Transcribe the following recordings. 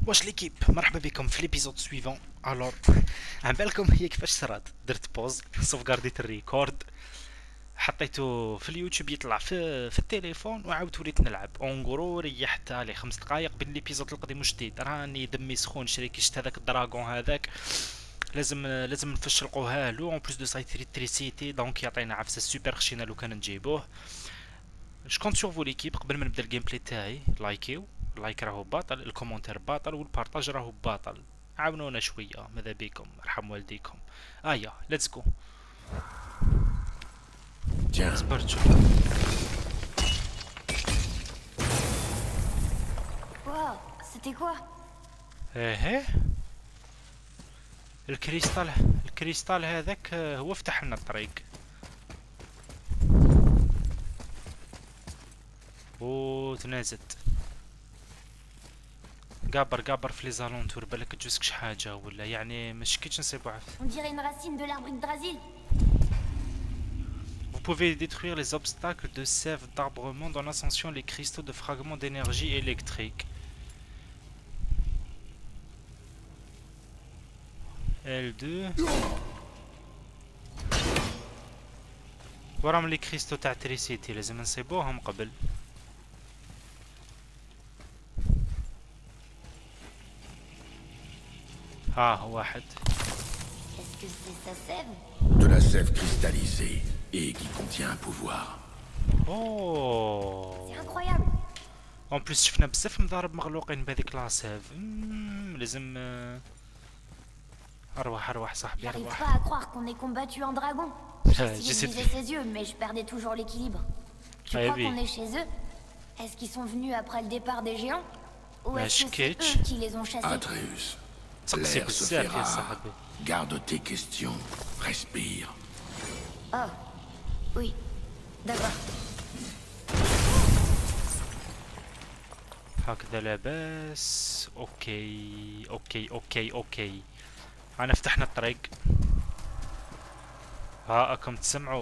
واش ليكيب مرحبا بكم في ليبيزود سويفون. الور عن بالكم هي كيفاش صرات؟ درت بوز سوفغارديت الريكورد، حطيته في اليوتيوب يطلع في التليفون، وعاودت وليت نلعب اونغرو. ريحت لي 5 دقائق بين ليبيزود القديم والجديد. راني دمي سخون، شريك شت هذاك الدراغون هذاك، لازم نفشلقوها له اون بليس دو سايت الكتريسيتي، دونك يعطينا عفسه سوبر خشينا لو كان نجيبوه. جو كونت سور فو ليكيب. قبل ما نبدا الجيم بلاي تاعي لايكيو، اللايك راهو باطل، الكومنتير باطل، والبارطاج راهو باطل. عاونونا شويه ماذا بيكم، ارحم والديكم. ايا ليتس جو. Tiens, صبرت شوف. Wow, c'était quoi? ايه الكريستال هذاك هو فتح لنا الطريق. و تنازلت قابر في لي زالونتور، بالك تجوزك شي حاجه ولا يعني مش كيتش نصيبو عف. On dirait une racine de l'arbre Yggdrasil. Vous pouvez détruire les obstacles de sève d'arbrement dans l'ascension, les cristaux de fragments d'énergie électrique. L2. وراهم لي كريستو تاع تريسيتي لازم نصيبوهم قبل. ها واحد. Est-ce que c'est sa sève? de la sève cristallisée et qui contient un pouvoir. اوه C'est incroyable. اون بليس شفنا بزاف مضارب مغلوقين بهذيك لاسيف. لازم اروح صاحبي J'arrive اروح. pas à croire qu'on ait combattu un dragon. J'essaie J'essayais de- de viser ses yeux, mais je perdais toujours l'équilibre. Tu Ah, crois oui. qu'on est chez eux? Est-ce qu'ils sont venus après le départ des géants? Ou Mais est-ce que c'est sketch. eux qui les ont chassés? Atreus, تسقسي l'air se بزاف fait يا rare. صاحبي. Garde tes questions, respire. Oh, oui, d'accord. هكذا لاباس. اوكي انا فتحنا الطريق. ها راكم تسمعوا.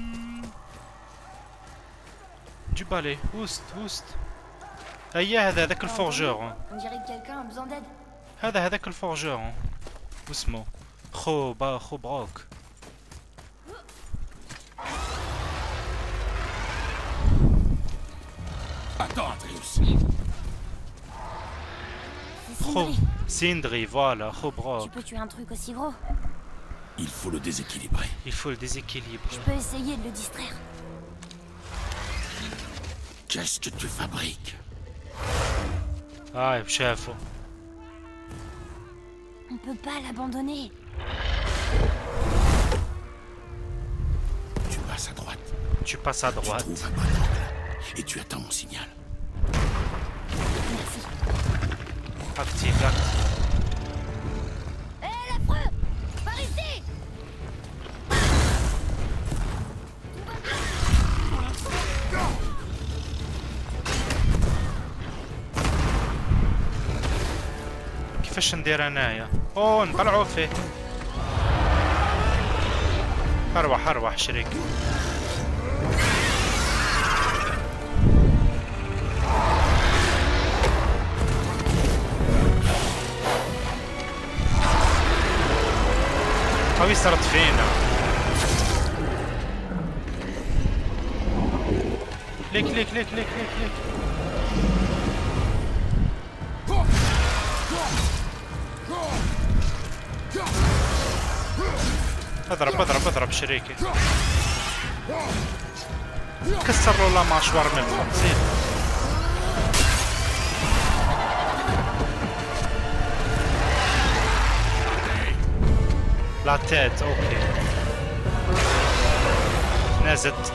جيب بالي وست. هيا هذاك الفورجور. On dirait que quelqu'un a besoin d'aide. هذاك الفورجور واسمو خو بروك. Attends, Atreus. C'est خو Sindri. سيندري فوالا خو Tu بروك. peux tuer un truc aussi gros? Il faut le déséquilibrer. Il faut le déséquilibre. Je peux essayer de le distraire. Qu'est-ce que tu fabriques? شافو. On peut pas l'abandonner. Tu passes à droite. Tu passes à Tu droite. trouves un bon angle. Et tu attends mon signal. Merci. Active. Hé, l'affreux! Par ici! كيفاش ندير انايا؟ اوه نطلعوا فيه. ارواح شريك. هاوي صارت فينا. ليك. اضرب شريكي. كسر له لا ماشوار من الفوق. زين لا تيت. اوكي نزلت.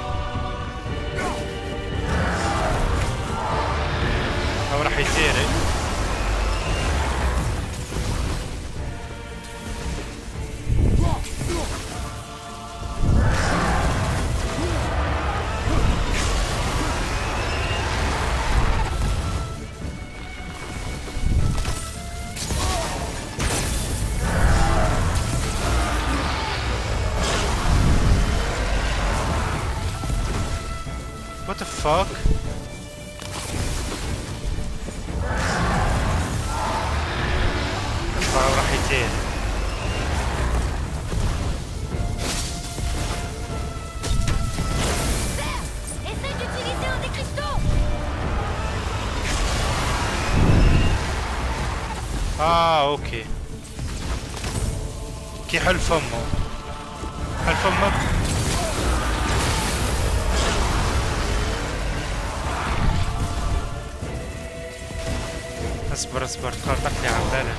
هو راح يديري. What the fuck? اوكي. كي حل فمه. حل فمك. اصبر اصبر، تخلطك لي عن بالك.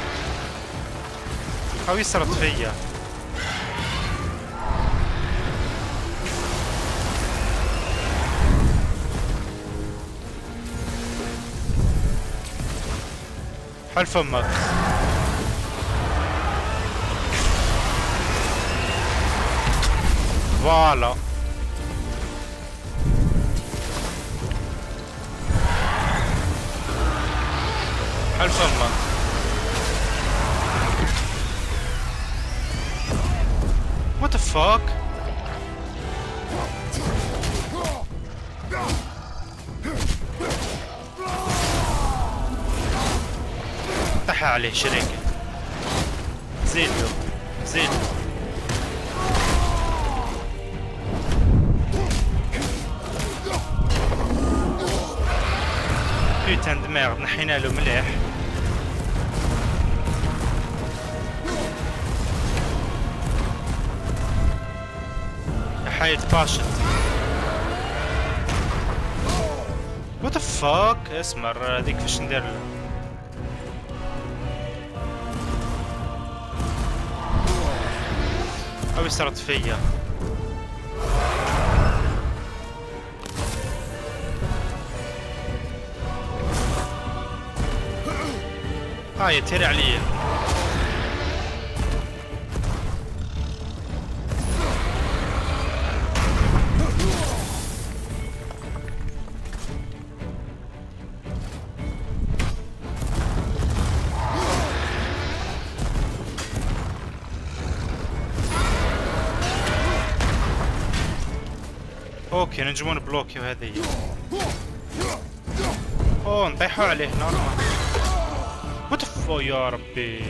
او يسرط فيا. حل فمك. فوالا. حل فمك. What the fuck؟ طح عليه شريكه. زيد له زيد له. بيتان دماغ نحينا له مليح. حيد باشت. وات فاك. اسمر هذيك فاش ندير له. او صارت فيا. هاي تيري علي. اوكي نجمون بلوكي وهذه. اوه نطيحوا عليه نورمال. وتفو يا ربي.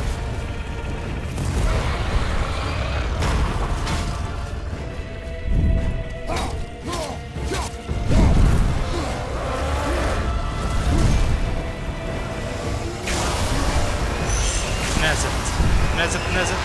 نازت نازت نازت.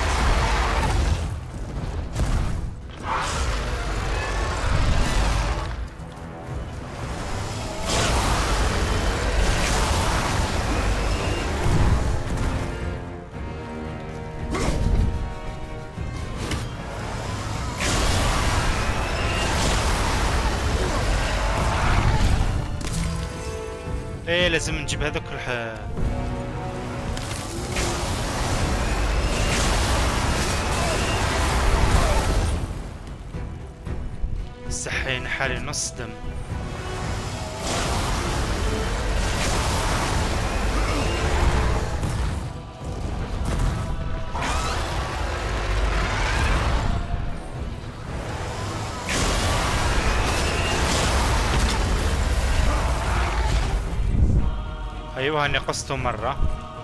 ايه لازم نجيب هذوك السحين حالي نص دم. ايوه اني قصته مرة.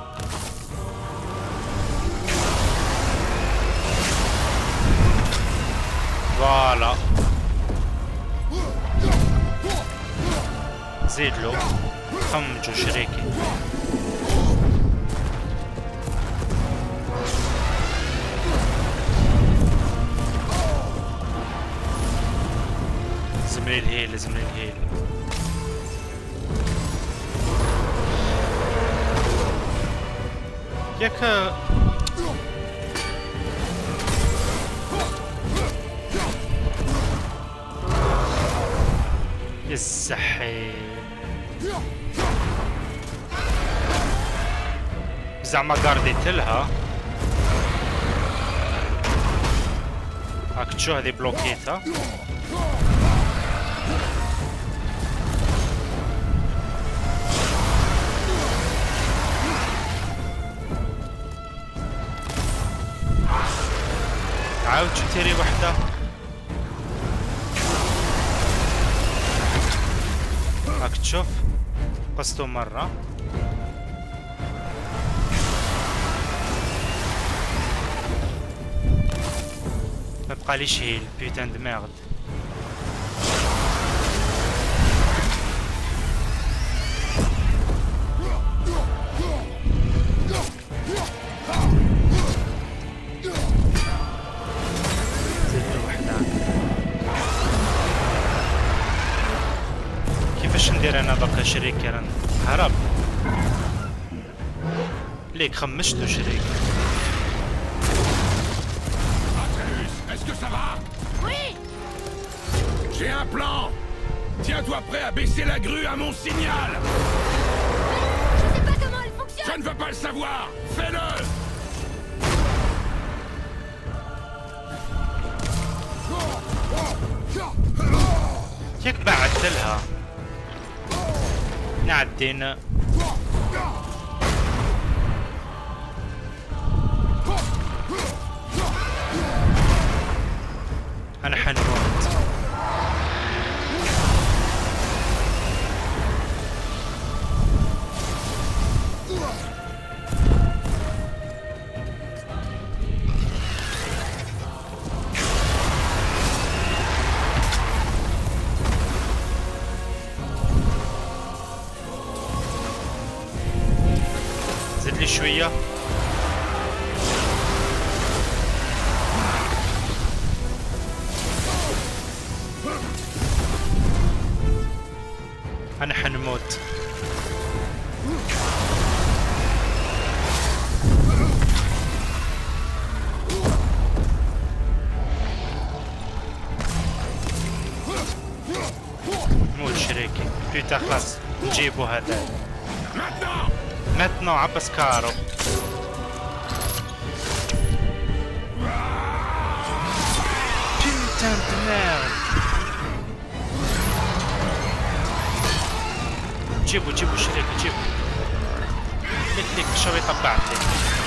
فوالا زيد له. خمجوا شريكي. لازم لي الهيل لازم لي الهيل. ياك الزحي زعما قارديت لها. هاك تشو هذي بلوكيتها. عاود شو تيري وحده. هاك تشوف قصته مرة. ما بقاليش هيل بيتان دماغ. شريك يا رن هرب ليك خمشتو شريك. Atreus, est-ce que ça va? Oui. J'ai un plan. Tiens-toi prêt à baisser la grue à mon signal. Je sais pas comment elle fonctionne. Je ne veux pas le savoir. Fais-le. ياك بعدت لها نعدينا. انا حنموت. زد لي شوية. أنا حنموت. موت شريكي. بيتا خلاص نجيبو هذا. Maintenant عبس كارو. Putain de merde. جيبو جيبو شريكي جيبو. ليك شوي طبعت لك.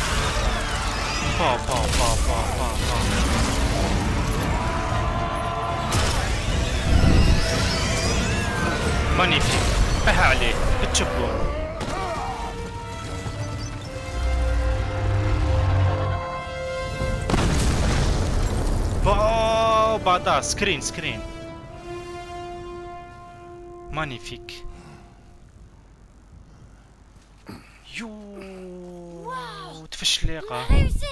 با با با با با با. مانيفيك. بها عليه بتشبون. بعدها سكرين مانيفيك. يو تفشلقة.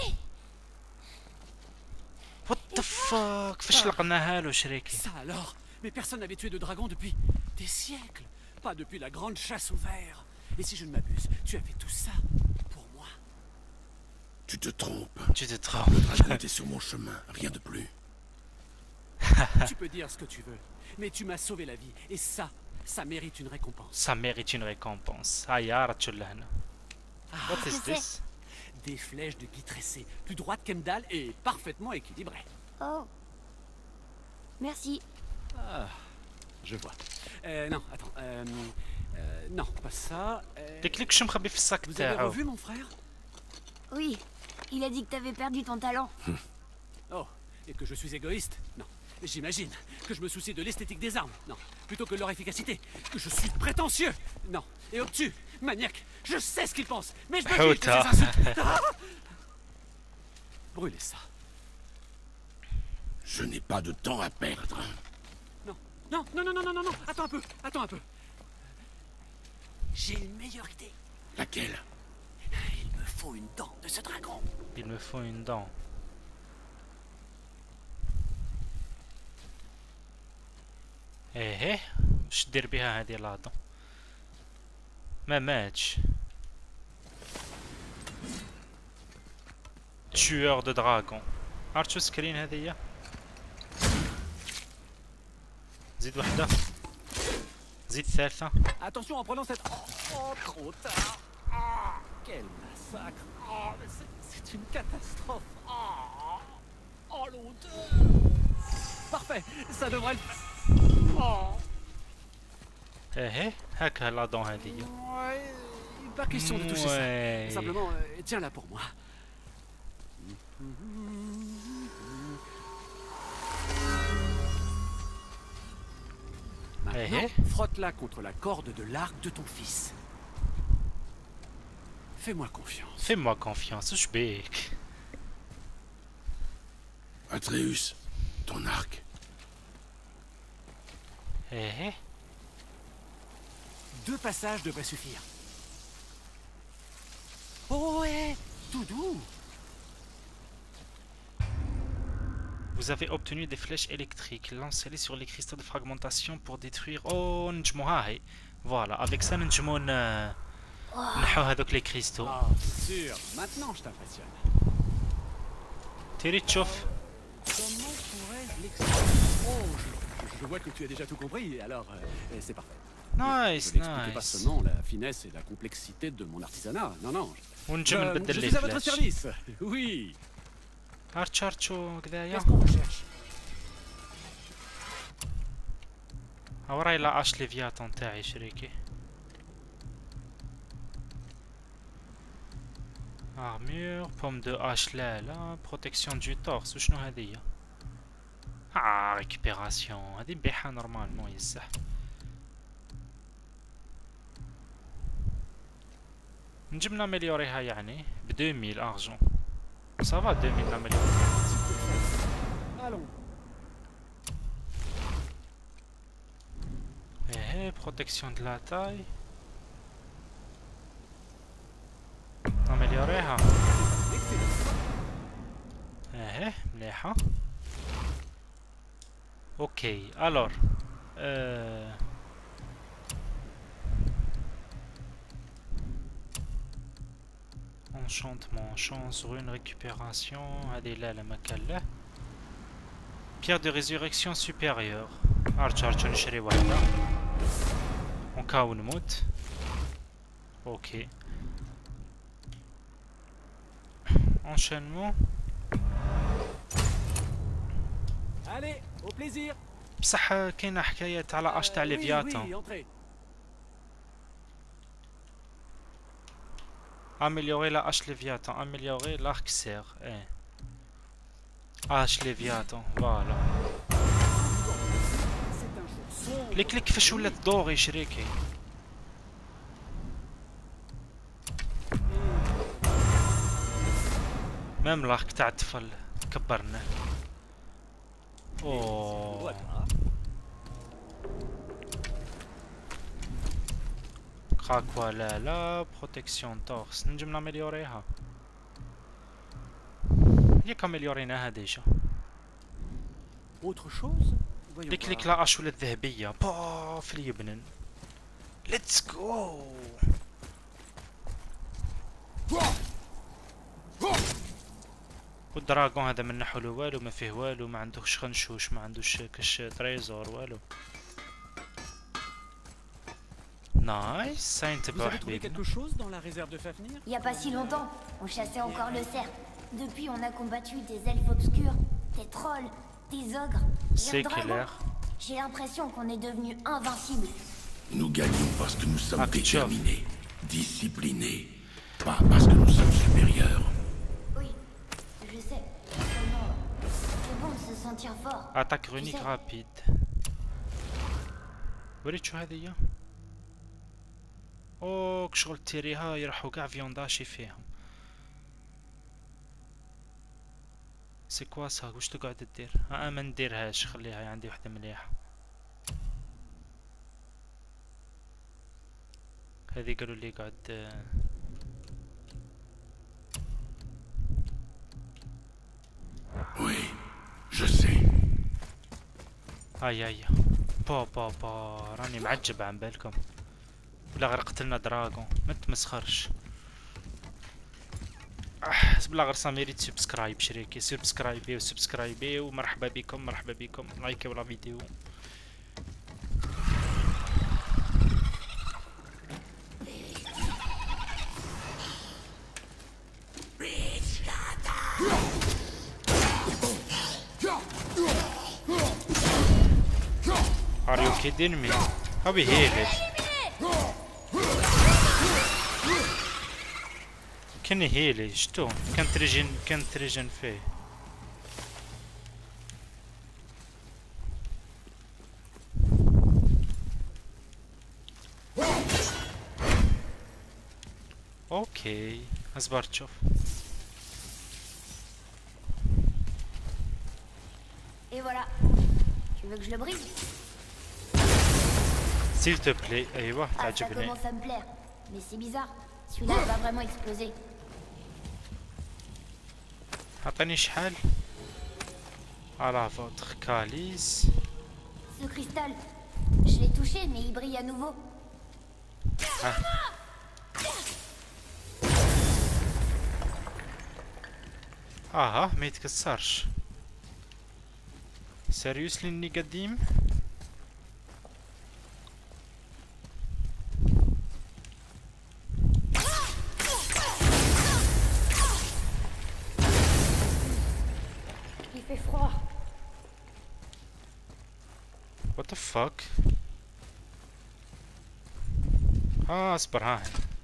وات ذا فاك فشلقناها له شريكي. Ça alors? Mais personne n'avait tué de dragon depuis des siècles. Pas depuis la grande chasse aux vers. Et si je ne m'abuse, tu as fait tout ça pour moi. Tu te trompes. Tu te trompes. Le dragon était sur mon chemin, rien de plus. Tu peux dire ce que tu veux, mais tu m'as sauvé la vie. Et ça mérite une récompense. Ça mérite une récompense. هاي عرضت لهنا. What is this? Des flèches de gui tressées, plus droites qu'Emdal et parfaitement équilibrées. Oh. Merci. Je vois. Non, attends. Non, pas ça. ديك ليك شو مخبي في الساك Vous avez تاعو. revu mon frère? Oui. Il a dit que t'avais perdu ton talent. Oh, et que je suis égoïste? Non. J'imagine que je me soucie de l'esthétique des armes. Non. Plutôt que de leur efficacité. Que je suis prétentieux. Non. Et obtus. Maniaque. Je sais ce qu'ils pensent. Mais je me fiche de ces insultes. Ah. Brûlez ça. Je n'ai pas de temps à perdre. Non. Non, non, non, non, non, non, non. Attends un peu. Attends un peu. J'ai une meilleure idée. Laquelle? Il me faut une dent de ce dragon. Il me faut une dent. ايه واش دير بها هادي لاطو؟ ما ماتش. tueur de dragon. عرفت شو سكرين هذيا؟ زيد وحدة. زيد ثالثة. Attention en prenant cette... Oh, trop tard. Ah, quel massacre. Oh, mais c'est une catastrophe. Oh, l'odeur. Parfait, ça devrait le faire. Oh. ايه هاكا لا دون هذيا. Ouais, pas question de toucher ça. Simplement, tiens-la pour moi. Maintenant, frotte-la contre la corde de l'arc de ton fils. Fais-moi confiance. Fais-moi confiance, وش بيك؟ Atreus, ton arc. ايه 2 passages devraient suffire. Oh ouais, tout doux. Vous avez obtenu des flèches électriques. Lancez-les sur les cristaux de fragmentation pour détruire. Oh, نجموها هي. فوالا افيك سا نجمو نحو هذوك لي كريستو. Ah, c'est sûr. Maintenant, je t'impressionne. تيري تشوف. Comment pourrais-je l'expliquer? Oh, je vois que tu as déjà tout compris, alors c'est parfait. نايس Je n'expliquais pas نايس. seulement la finesse et la complexité de mon artisanat. Non, non. ونجم نبدل Je لي suis à votre فلاش. service. Oui. هارتشارتشو كذايا. Qu'est-ce qu'on recherche? وراي لا اش ليفياتون تاعي شريكي. ارمور بوم دو اش لا بروتيكسيون دو تورس. وشنو هذيا؟ ريكوبيراسيون هذه نبيعها نورمالمون يزح. نجم ناميليوريها يعني ب 2000 ارجون. صافا 2000 ناميليوري. Allons. ايه بروتيكسيون دو لا تاي ناميليوريها. ايه مليحة. اوكي الور enchantement, chance, rune, récupération. هذه لا ما كان له. Pierre de résurrection supérieure. ارجع نشري واحدة ونكاو نموت. اوكي enchaînement. Allez, au plaisir. بصح كاينة حكاية على اش تاع Oui, ليفياتون. oui, entrez. améliorer la hache léviathan, améliorer l'arc serre. Eh. Hache léviathan, voilà. C'est un jour sombre. ليك كيفاش ولات دوري شريكي. ميم l'arc تاع الطفل كبرنا. اوه Voilà. كراكوا لا بروتيكسيون تورس نجم ناميليوريها. ياك اميليوريناها ديجا. Autre chose? Voyons ليك voir. لا اش ولات ذهبية با في اليبنان. ليتس جو. والدراغون هذا من نحو والو ما فيه والو ما عندوش خنشوش ما عندوش كش تريزور والو. نايس ساين Vous تبع avez trouvé حبيبنا. hein. quelque chose dans la réserve de Fafnir? Il y a pas si longtemps, on chassait encore le cerf. Depuis, on a combattu des elfes obscurs, des trolls, des ogres, et C'est un dragon. clair. J'ai l'impression qu'on est devenu invincible. Nous gagnons parce que nous sommes Acteur. déterminés, disciplinés, pas parce que nous sommes supérieurs. Oui, je sais. Seulement, c'est bon de se sentir fort. اتاك رونيك sais. رابيد. وريت شو هذيا؟ اوك شغل تيريها يروحوا كاع فيونداشي فيهم. سي كوا سا واش تقعد دير؟ ما نديرهاش خليها عندي وحده مليحه. هذه قالوا لي قاعد Oui, je sais. اي با راني معجب عن بالكم. ولا غير قتلنا دراغون ما تمسخرش. بلا غير ساميريت سبسكرايب شريكي سبسكرايبي ومرحبا بكم لايكيو لا فيديو. Are you kidding me? How we heal it? كان هيلي شتو كانت ريجن فيه. اوكي اصبر تشوف. Et voilà. Tu veux que je le brise? s'il te plaît. ايوه Ah, ça تعجبني. commence à me plaire. Mais c'est bizarre. Celui-là va vraiment exploser. عطيني شحال. على votre calice. Ce cristal, je l'ai touché, mais il brille à nouveau. ما يتكسرش. سيريوسلي اني قديم. Il fait froid. What the fuck? اصبر ها.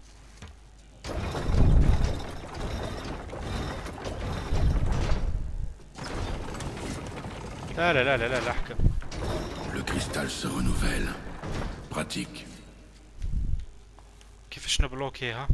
لا لا لا لا لا احكم. Le cristal se renouvelle. Pratique. كيفاش نبلوكيها؟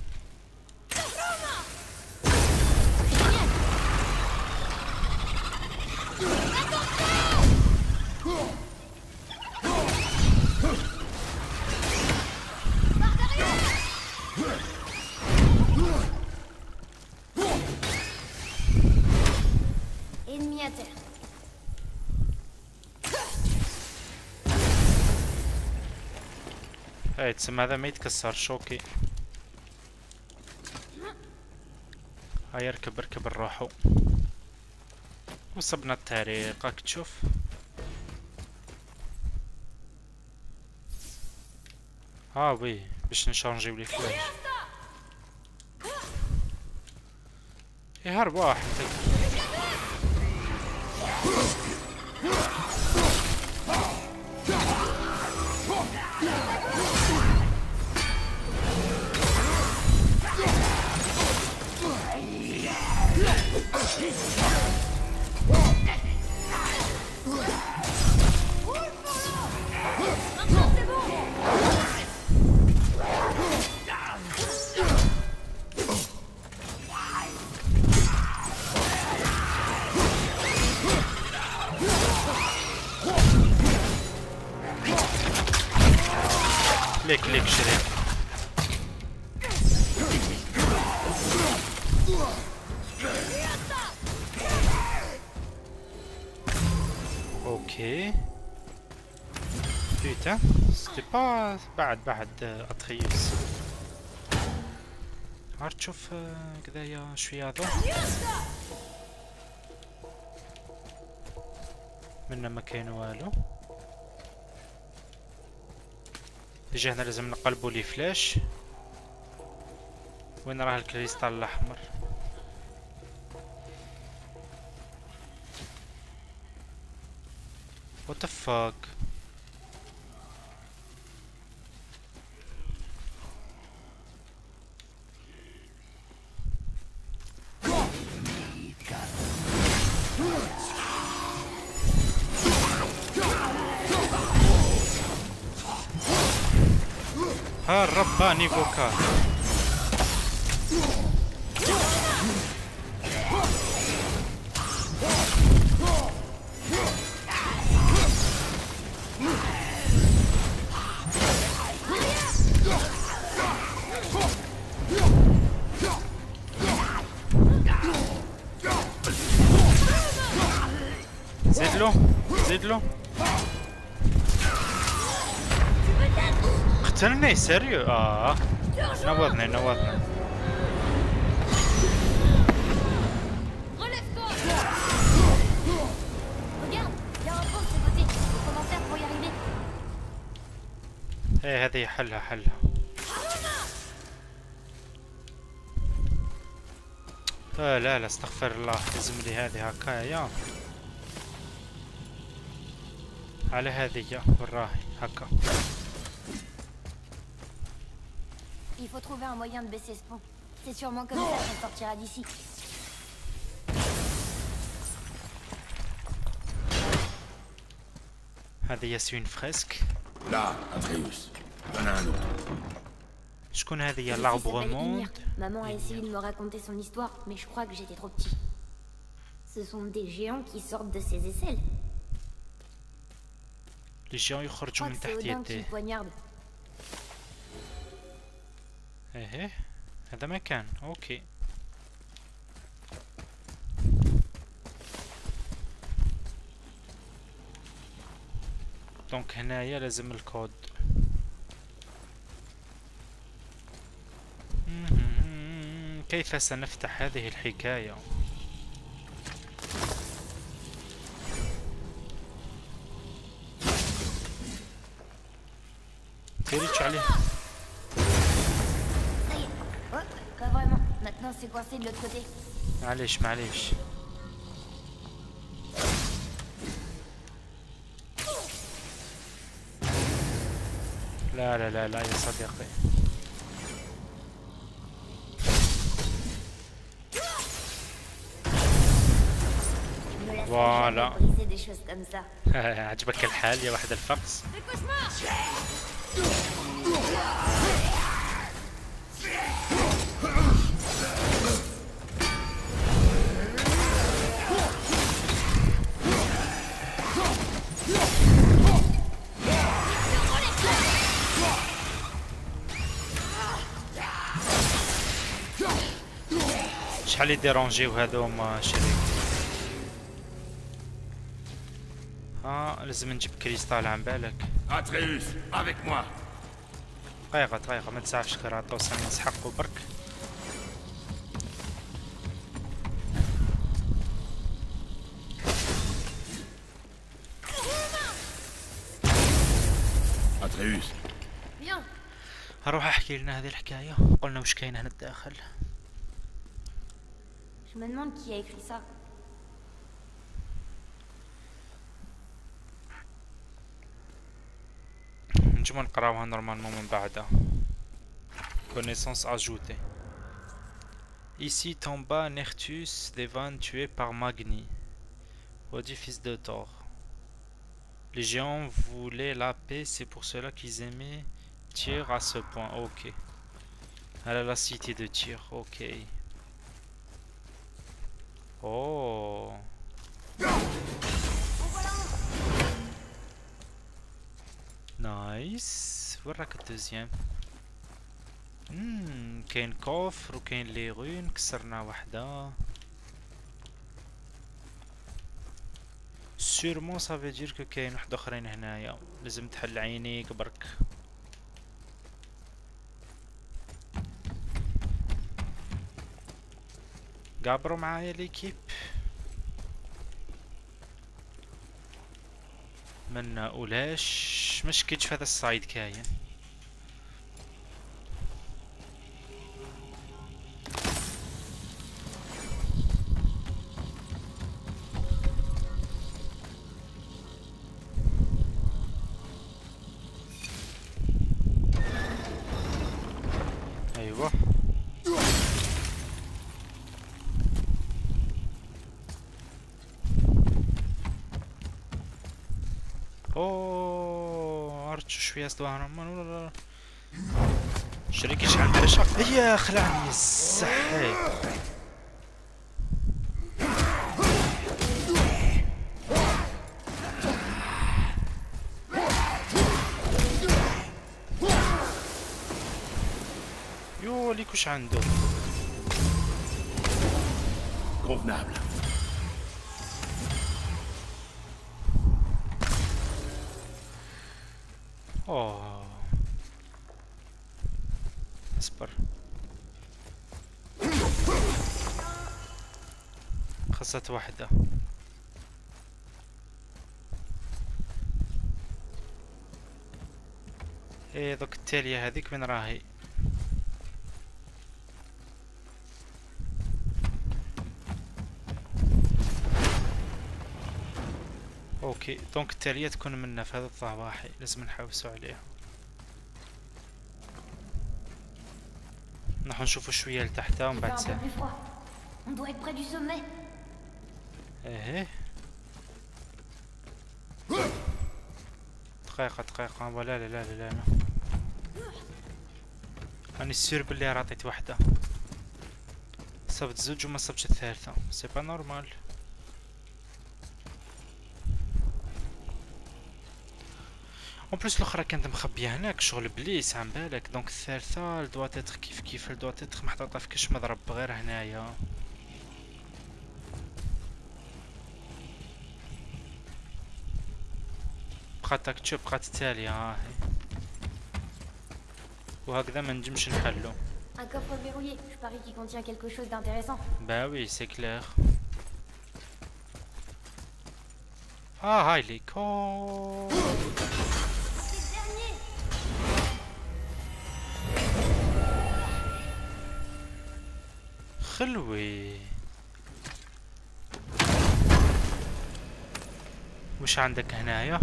Ennemi à terre. هاي تسمى هذا ما يتكسرش. اوكي هاي اركب نروحو. وصبنا الطريق راك تشوف. وي باش نشانجيو لي فلاش. هرب واحد. ليك شريك. اوكي putain c'était pas بعد اتريوس. عرفت تشوف كذايا شويه هذا منا ما كاين والو. ديجا هنا لازم نقلبو لي فلاش. وين راه الكريستال الاحمر؟ What the fuck? ها الرباني بوكا. زيدلو قتلني سيريو. نوضني ايه هذه حلها. لا استغفر الله. لازم لي هذه هكايا على هذه وراهي هكا. Il faut trouver un moyen de baisser ce pont. C'est sûrement comme ça qu'on sortira d'ici. هذه يسوي une fresque. Là, Atreus. Il y en a un autre. شكون هذه؟ l'arbre monde. Maman a essayé de me raconter son histoire, mais je crois que j'étais trop petit. Ce sont des géants qui sortent de ses aisselles. Les géants يخرجوا من تحت يديه. ايه هذا مكان. اوكي دونك هنايا لازم الكود. كيف سنفتح هذه الحكاية؟ تيريتش عليه. Ça y est. Oh, pas vraiment. Maintenant, c'est coincé de l'autre côté. معليش. لا يا صديقي. Je me laisserai Voilà. jamais briser des choses comme ça. عجبك الحال يا واحد الفقس؟ شحال يديرونجيو هادوما شريك. لازم نجيب كريستال عن بالك. Atreus, avec moi. دقيقة ما تسعفش كراطوس، انا نسحقو برك. Atreus, Bien. هروح احكي لنا هذه الحكاية. قلنا وش كاين هنا الداخل. Je me demande qui a écrit ça. نجمو نقراوها نورمالمون من بعدها. Connaissance ajoutée. Ici tomba Nertus Devan tué par Magni, Odie fils de Thor. Les géants voulaient la paix, c'est pour cela qu'ils aimaient Tyr à ce point. Ok. Elle a la cité de Tyr. Ok. Oh. Nice. وراك الدوزيام. كاين كوفر وكاين لي غون، كسرنا وحده. سيرمون صافي دير كو كاين واحد اخرين هنايا، لازم تحل عينيك برك. قابروا معايا ليكيب. منا اولاش مش كيتش في هذا الصعيد كاين. ايوه عرفت شويه صدوها ولا شريكي شحال برشا. هي خلعني الصحي. يو ليك وش عنده. convenable. اوه اصبر. خاصة واحدة. ايه دوك التالية هذيك وين راهي؟ اوكي دونك التالية تكون منا في هذا الضواحي، لازم نحوسو عليها. نروح نشوفو شوية لتحتها ومن بعد ساعة. On doit être près du sommet. ايه دقيقة ولا لا راني سير بلي عطيت واحدة، صبت زوج وما صبتش الثالثة. سي با نورمال. اون بليس الاخرى كانت مخبيه هناك شغل بليس عن بالك، دونك الثالثة دوا تاتر كيف دوا تاتر محطوطة في كاش مضرب غير هنايا. بقات تكتشوف بقات التالية هاهي، وهكذا ما نجمش نحلو. Un Un coffre verrouillé. Je parie qu'il contient quelque chose d'intéressant. Bah oui, c'est clair. Ah, il est con. C'est le dernier. خلوي. وش عندك هنايا؟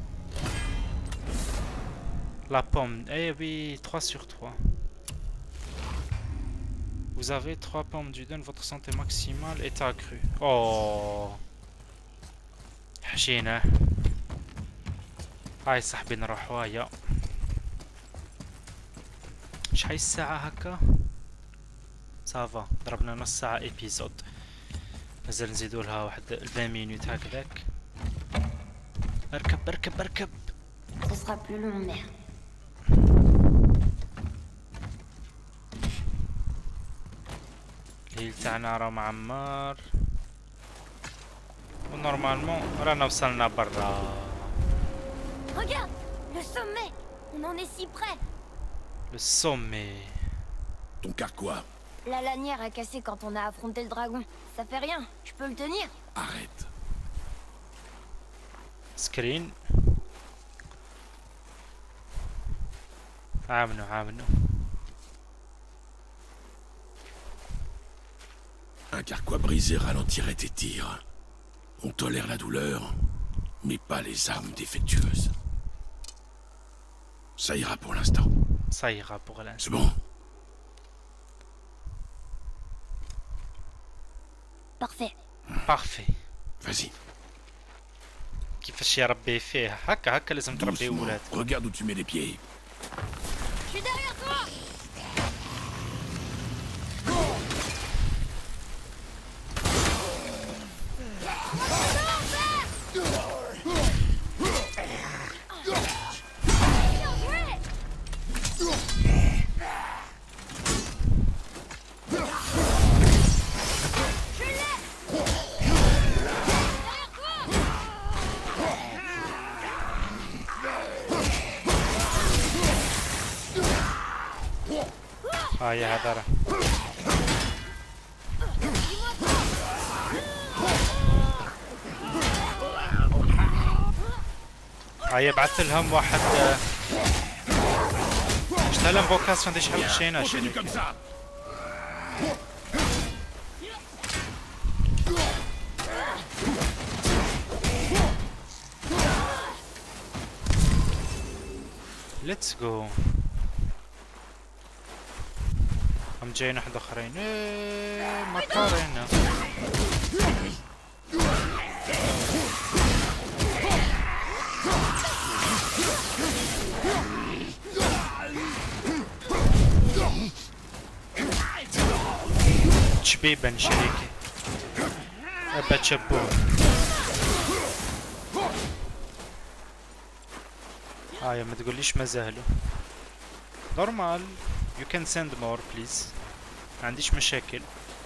La pomme. Eh oui, 3 sur 3. Vous avez 3 pommes du donne, votre santé maximale est accrue. Oh. حشينا. هاي صاحبي نروح ويا. شحال الساعة هكا؟ صافا ضربنا نص ساعة ايبيزود. مازال نزيدو لها واحد 20 مينوت هكذاك. اركب اركب اركب. Ce sera plus long, merde. الليل تاعنا راه معمر. ونورمالمون رانا وصلنا برا. Regarde, le sommet. On en est si près. Le sommet. Ton carquois, La lanière a cassé quand on a affronté le dragon. Ça fait rien. Je peux le tenir. arrête. سكرين. عامنو عامنو. Un carquois brisé ralentirait tes tirs. On tolère la douleur, mais pas les armes défectueuses. Ça ira pour l'instant. Ça ira pour l'instant. C'est bon? Parfait. Parfait. Vas-y. كيفاش يربي فيه هكا هكا لازم تربي Doucement. ولاد. Regarde où tu mets les pieds. Je suis derrière toi. Bien joué. Je l'ai. Derrière toi. هاي هذا راه. هاي بعثت لهم واحد. شتا لانفوكاسيون دي شحال خشينا Continue شريك. comme ça. ليتس جو. هم جايين واحد اخرين. ايه مكارينا. تشبيبا شريكي. ابا تشبون. هاي ما تقوليش ما زهلوا. نورمال. You can send more please. ما عنديش مشاكل.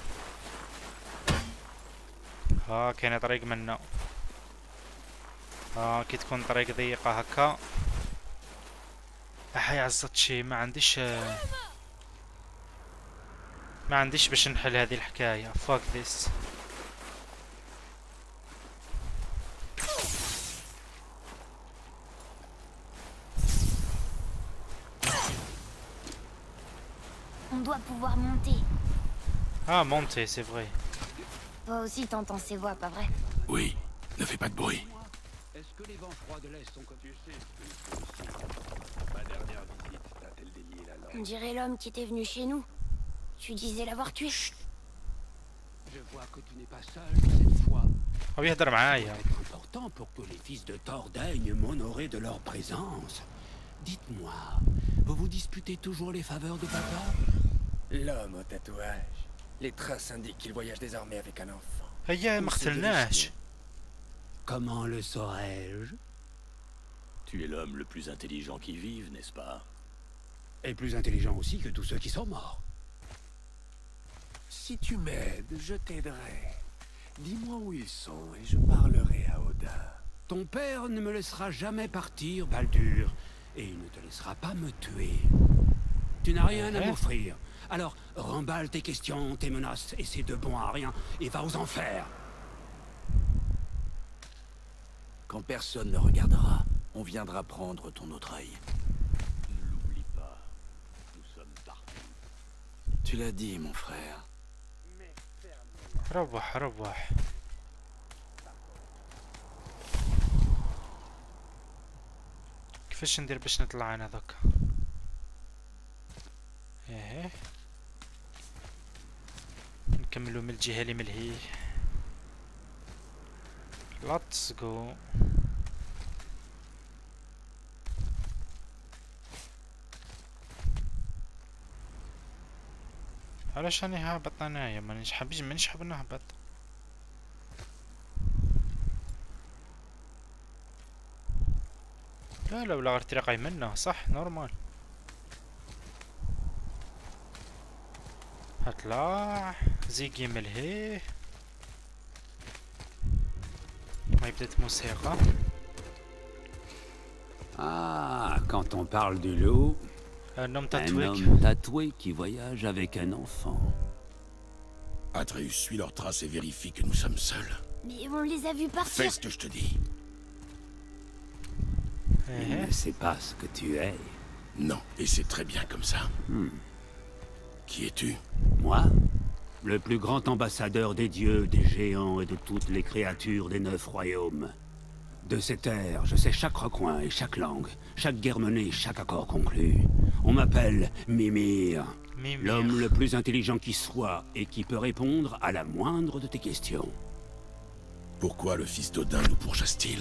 ها كاين طريق منا. كي تكون طريق ضيقة هكا. احي عزت شي ما عنديش باش نحل هذه الحكاية. fuck this. On doit pouvoir monter. Ah monter c'est vrai. Toi aussi t'entends ces voix, pas vrai? Oui, ne fais pas de bruit. Est-ce que les vents froids de l'Est sont comme tu sais? Ma dernière visite t'a-t-elle délié la langue? On dirait l'homme qui était venu chez nous. Tu disais l'avoir tué. Chut. Je vois que tu n'es pas seul cette fois. هو يهدر معايا. Ça va être important pour que les fils de Thor daignent m'honorer de leur présence. Dites-moi, vous vous disputez toujours les faveurs de papa? L'homme au tatouage. Les traces indiquent qu'il voyage désormais avec un enfant. هيا ما قتلناش. Comment le saurais-je? Tu es l'homme le plus intelligent qui vive, n'est-ce pas? Et plus intelligent aussi que tous ceux qui sont morts. Si tu m'aides, je t'aiderai. Dis-moi où ils sont et je parlerai à Odin. Ton père ne me laissera jamais partir, Baldur, et il ne te laissera pas me tuer. Tu n'as rien à m'offrir, Alors, remballe tes questions, tes menaces, et c'est de bon à rien, et va aux enfers. Quand personne ne regardera, on viendra prendre ton autre œil. Ne l'oublie pas, nous sommes partout. Tu l'as dit, mon frère. روح روح. كيفاش ندير باش نطلع انا دوكا؟ ايه نكملو من الجهة اللي ملهي. Let's go. علاش راني هابط انايا؟ مانيش حاب نهبط. لا ولا غير طريقة يمنا صح نورمال. هطلع زيكي ملهيه. ما بدات موسيقى. Ah, quand on parle du loup, Un homme un tatoué. homme tatoué qui voyage avec un enfant. Atreus suit leurs traces et vérifie que nous sommes seuls. Mais on les a vus partir. Fais ce que je te dis. Il ne sait pas ce que tu es. Non, et c'est très bien comme ça. Qui es-tu? Moi, le plus grand ambassadeur des dieux, des géants et de toutes les créatures des 9 royaumes. De ces terres, je sais chaque recoin et chaque langue, chaque guerre menée, chaque accord conclu. On m'appelle Mimir, l'homme le plus intelligent qui soit et qui peut répondre à la moindre de tes questions. Pourquoi le fils d'Odin nous pourchasse-t-il?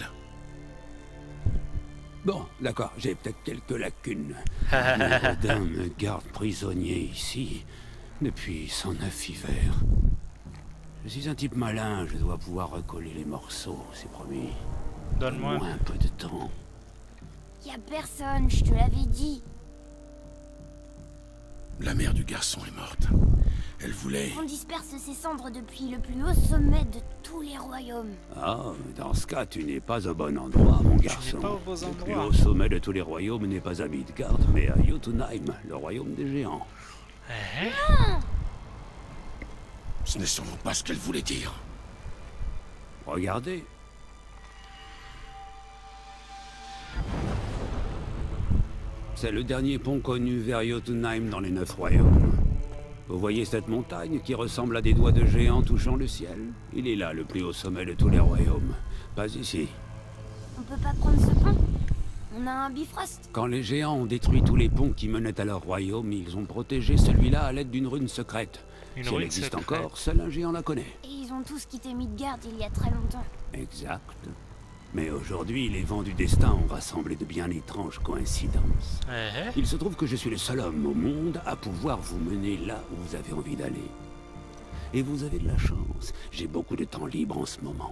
Bon, d'accord, j'ai peut-être quelques lacunes. Mais Odin me garde prisonnier ici depuis 109 hivers. Je suis un type malin, je dois pouvoir recoller les morceaux, c'est promis. Donne-moi. Donne-moi un peu de temps. Y a personne, je te l'avais dit. La mère du garçon est morte. Elle voulait... On disperse ces cendres depuis le plus haut sommet de tous les royaumes. Ah, dans ce cas, tu n'es pas au bon endroit, mon garçon. pas au bon Le plus endroit. haut sommet de tous les royaumes n'est pas à Midgard, mais à Jotunheim, le royaume des géants. Eh Ce n'est sûrement pas ce qu'elle voulait dire. Regardez. C'est le dernier pont connu vers Jotunheim dans les 9 royaumes. Vous voyez cette montagne qui ressemble à des doigts de géants touchant le ciel? Il est là, le plus haut sommet de tous les royaumes. Pas ici. On peut pas prendre ce pont? On a un Bifrost. Quand les géants ont détruit tous les ponts qui menaient à leur royaume, ils ont protégé celui-là à l'aide d'une rune secrète. Une Si elle rune existe secrète. encore, seul un géant la connaît. Et ils ont tous quitté Midgard il y a très longtemps. Exact. Mais aujourd'hui, les vents du destin ont rassemblé de bien étranges coïncidences. Eh Il se trouve que je suis le seul homme au monde à pouvoir vous mener là où vous avez envie d'aller. Et vous avez de la chance. J'ai beaucoup de temps libre en ce moment.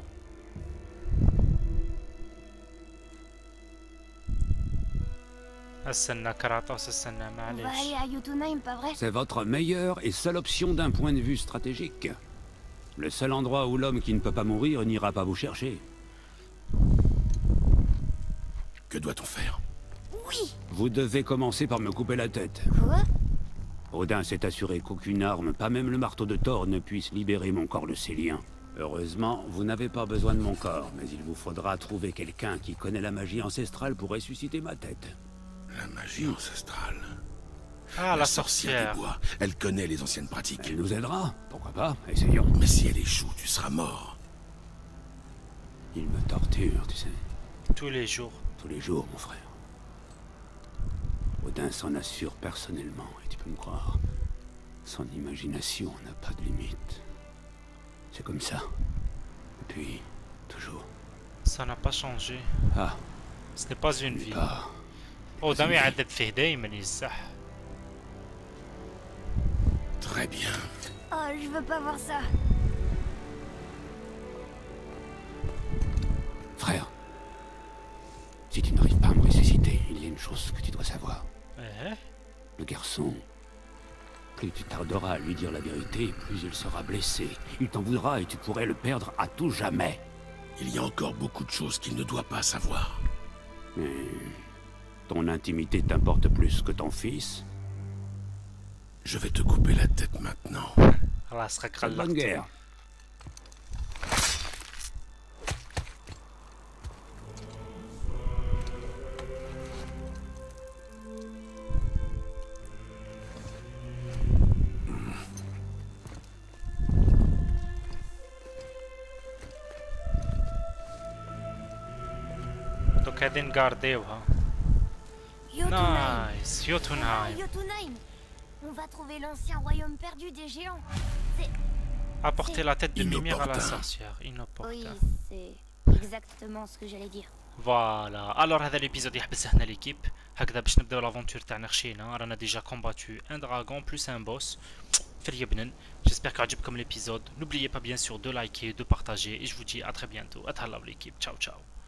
استنى كراطوس استنى On va معليش. aller à Jotunheim, pas vrai? C'est votre meilleure et seule option d'un point de vue stratégique. Le seul endroit où l'homme qui ne peut pas mourir n'ira pas vous chercher. Que doit-on faire? Oui. Vous devez commencer par me couper la tête. Quoi? Odin s'est assuré qu'aucune arme, pas même le marteau de Thor, ne puisse libérer mon corps de ses liens. Heureusement, vous n'avez pas besoin de mon corps, mais il vous faudra trouver quelqu'un qui connaît la magie ancestrale pour ressusciter ma tête. La magie ancestrale. Ah, la sorcière sorcière. des bois. Elle connaît les anciennes pratiques. Elle nous aidera, pourquoi pas, essayons. Mais si elle échoue, tu seras mort. Il me torture, tu sais, Tous les jours. tous les jours, mon frère. Odin s'en assure personnellement, et tu peux me croire, son imagination n'a pas de limite. C'est comme ça. Depuis, toujours. Ça n'a pas changé. Ah, Ce n'est pas une vie. pas... ودم يعذب فيه دايما يزح. Très bien. Oh, je veux pas voir ça. Frère, si tu n'arrives pas à me ressusciter, il y a une chose que tu dois savoir. Eh Le garçon, plus tu tarderas à lui dire la vérité, plus il sera blessé. Il t'en voudra et tu pourrais le perdre à tout jamais. Il y a encore beaucoup de choses qu'il ne doit pas savoir. Mais ton intimité t'importe plus que ton fils? Je vais te couper la tête maintenant. خلاص راك Bonne غلقت. guerre. دوك هادي نكارديوها. Jotunheim. نايس Ah, يوتونهايم. Jotunheim. On va trouver l'ancien royaume perdu des géants. C'est... Apporter la tête de Mimir à la Inopportun. sorcière. Oui, Inopportun. c'est exactement ce que j'allais dire. فوالا الور هذا ليبيزود يحبس هنا ليكيب هكذا باش نبداو لافونتور تاعنا خشينا رانا ديجا كومباتو ان دراغون بلوس ان بوس في اليبنن جيسبر كعجبكم ليبيزود n'oubliez pas bien sûr de liker de partager et je vous dis à très bientôt اتهلاو l'équipe ciao ciao